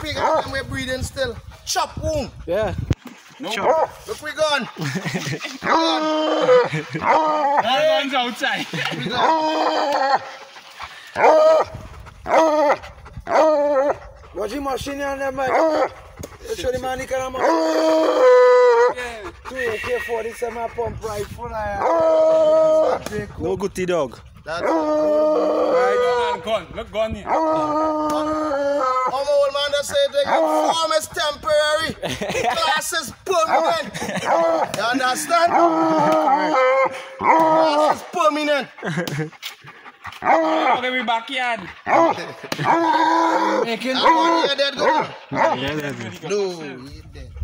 pig and we're breathing still. Chop wound. Yeah. No. Chop. Look, we gone. Guns outside. We gone. Watch the machine on there, man. Show the man the kind of machine. Yeah. 2AK-47 pump rifle. No goodie dog. That's Right. Gun. Look, gun here. my old man that said the form is temporary. Class is permanent. You understand? Class is permanent. Look at me backyard. Making the money, you're dead, go. Yeah, No, he's dead.